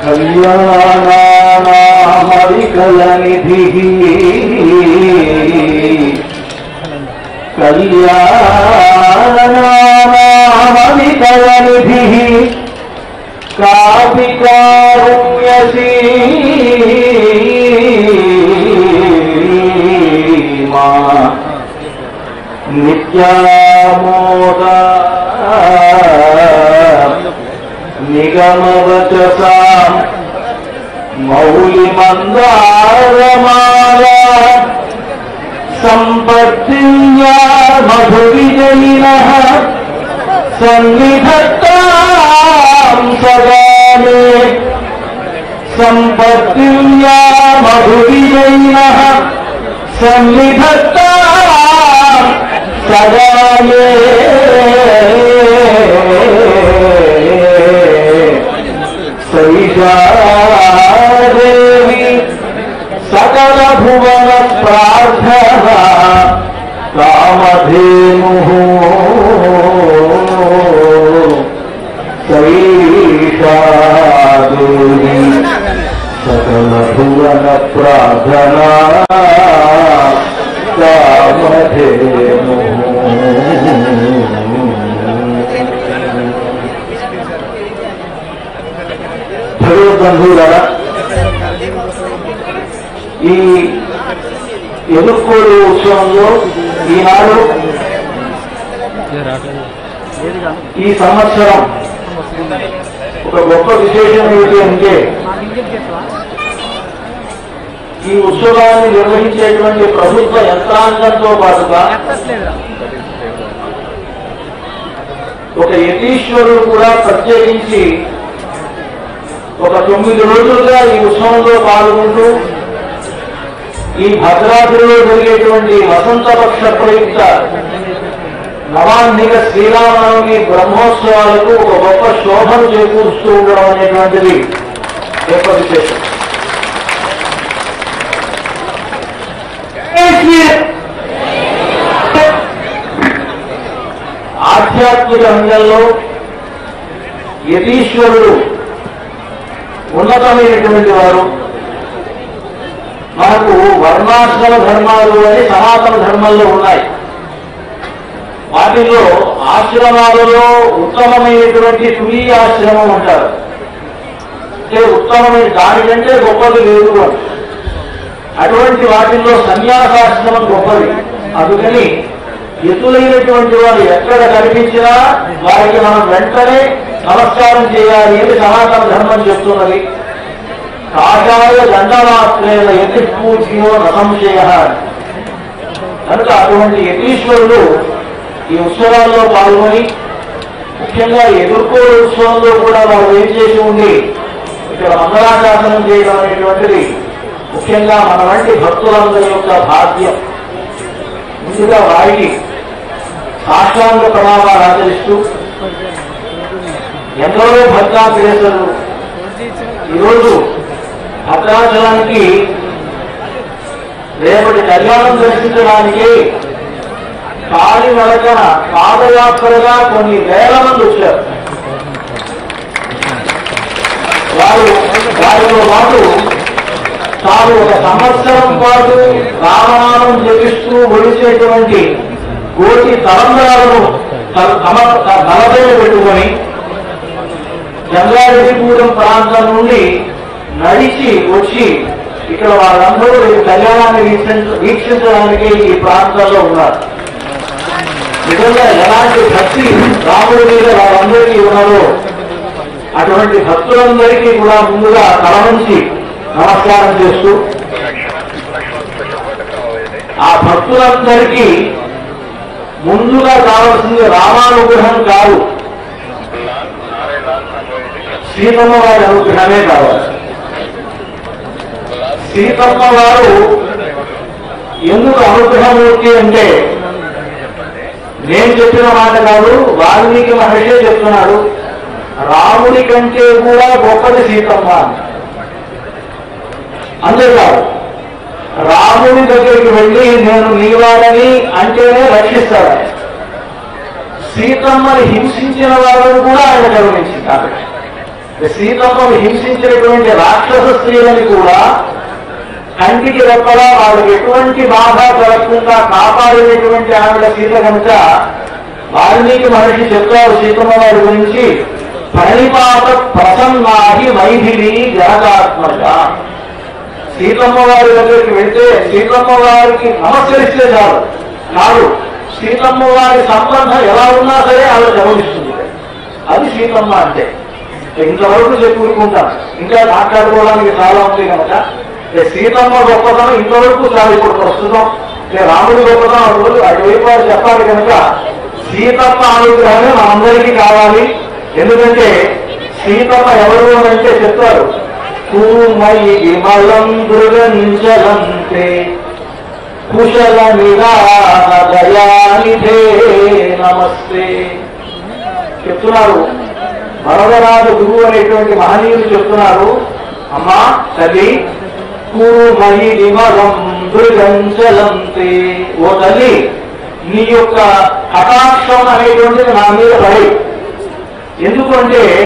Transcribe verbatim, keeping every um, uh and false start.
కళ్యాణామవికలనిధిః కళ్యాణామవికలనిధిః copy కారుణ్యసీమా నిత్యామోద నిగమవచసా మౌలిమందారమాల సంపత్తిన్యా మధువిజయినః సన్నిధత్తాం సదా మే సంపత్తిన్యా మధువిజయినః సన్నిధత్తాం సదా మే సైషాదేవి సకల భువన ప్రార్థన కామధేను సైషాదేవి సకల భువన ప్రార్థన కామధేను. భగవద్బంధువులారా, ఈ ఎదుర్కోలు ఉత్సవంలో ఈనాడు ఈ సంవత్సరం ఒక గొప్ప విశేషం ఏమిటి అంటే, ఈ ఉత్సవాన్ని నిర్వహించేటువంటి ప్రభుత్వ యంత్రాంగంతో పాటుగా ఒక యతీశ్వరుడు కూడా ప్రత్యేకించి ఒక తొమ్మిది రోజులుగా ఈ ఉత్సవంలో పాల్గొంటూ ఈ భద్రాద్రిలో జరిగేటువంటి వసంతపక్ష ప్రయుక్త నవాన్నిక శ్రీరామనవమి బ్రహ్మోత్సవాలకు ఒక గొప్ప శోభను చేకూరుస్తూ ఉండడం అనేటువంటిది గొప్ప విశేషం. ఆధ్యాత్మిక రంగంలో యతీశ్వరుడు ఉన్నతమైనటువంటి వారు. మనకు వర్ణాశ్రమ ధర్మాలు అని సనాతన ధర్మంలో ఉన్నాయి. వాటిలో ఆశ్రమాలలో ఉత్తమమైనటువంటి తులీయాశ్రమం అంటారు. అంటే ఉత్తమమైన దానికంటే గొప్పది లేదు అని. అటువంటి వాటిల్లో సన్యాసాశ్రమం గొప్పది. అందుకని ఎతులైనటువంటి వారు ఎక్కడ కనిపించినా వారికి మనం వెంటనే నమస్కారం చేయాలి అని సనాతన ధర్మం చెప్తున్నది. కాషాయ దండమాత్రేణ యతి పూజ్యో నసంశయ. కనుక అటువంటి యతీశ్వరులు ఈ ఉత్సవాల్లో పాల్గొని, ముఖ్యంగా ఎదుర్కో ఉత్సవంలో కూడా వారు ఏం చేసి ఉండి ఇక్కడ మంగళాశాసనం చేయడం అనేటువంటిది ముఖ్యంగా మన వంటి భక్తులందరి యొక్క భాగ్యం. ముందుగా వారికి సాష్టాంగ ప్రణామాలు ఆచరిస్తూ, ఎందరో భద్రాచలేశ్వరులు ఈరోజు భద్రాచలానికి రేపటి కళ్యాణం దర్శించడానికి కాలి నడకన పాదయాత్రగా కొన్ని వేల మంది వచ్చారు. వారు వారితో పాటు తాను ఒక సంవత్సరం పాటు రామనామం జపిస్తూ ఒడిచేటువంటి కోటి తరంగాలను తలపైన పెట్టుకొని జంగారెడ్డిగూడెం ప్రాంతం నుండి నడిచి వచ్చి ఇక్కడ వాళ్ళందరూ ఈ కళ్యాణాన్ని వీక్షించడానికి ఈ ప్రాంతాల్లో ఉన్నారు. నిజంగా ఎలాంటి భక్తి రాముడి మీద వాళ్ళందరికీ ఉన్నారో అటువంటి భక్తులందరికీ కూడా ముందుగా తల నుంచి నమస్కారం చేస్తూ, ఆ భక్తులందరికీ ముందుగా కావాల్సింది రామానుగ్రహం కాదు, సీతమ్మ వారి అనుగ్రహమే కావాలి. సీతమ్మ వారు ఎందుకు అనుగ్రహమూర్తి అంటే, నేను చెప్పిన మాట కాదు, వాల్మీకి మహర్షి చెప్తున్నాడు. రాముడి కంటే కూడా గొప్పది సీతమ్మ. అంతేకాదు, రాముడి దగ్గరికి వెళ్ళి నేను నీవాడని అంటేనే రక్షిస్తాడు. సీతమ్మని హింసించిన వాళ్ళని కూడా ఆయన గౌరవించింది. కాబట్టి సీతమ్మను హింసించినటువంటి రాక్షస స్త్రీలని కూడా కంటికి రెప్పలా వాళ్ళకి ఎటువంటి బాధ కలగకుండా కాపాడినటువంటి ఆవిడ సీత కనుక వాల్మీకి మహర్షి చెప్తారు సీతమ్మ వారి గురించి, ప్రణిపాత ప్రసన్నాహి మైథిలి జనకాత్మక. సీతమ్మ వారి దగ్గరికి వెళ్తే సీతమ్మ వారికి నమస్కరిస్తే చాలు కాదు, సీతమ్మ వారి సంబంధం ఎలా ఉన్నా సరే ఆవిడ గమనిస్తుంది. అది సీతమ్మ అంటే. ఇంతవరకు చెప్పుకుంటాం, ఇంకా మాట్లాడుకోవడానికి చాలా ఉంది కనుక సీతమ్మ గొప్పతనం ఇంతవరకు చాలా. ఇప్పుడు ప్రస్తుతం రాముడి గొప్పతనం అటు అటువైపు వారు చెప్పాలి కనుక సీతమ్మ అనుగ్రహమే మనందరికీ కావాలి. ఎందుకంటే సీతమ్మ ఎవరు అంటే చెప్తారు, కూమయి విమలం దృగంజలంతే కుశల నిరాదయానిధే నమస్తే చెప్తున్నారు. వరదరాజు గురువు అనేటువంటి మహనీయులు చెప్తున్నారు, అమ్మా తల్లి కూమయి విమలం దృగంజలంతే, ఓ తల్లి నీ యొక్క కటాక్షం అనేటువంటిది నా మీద పడి. ఎందుకంటే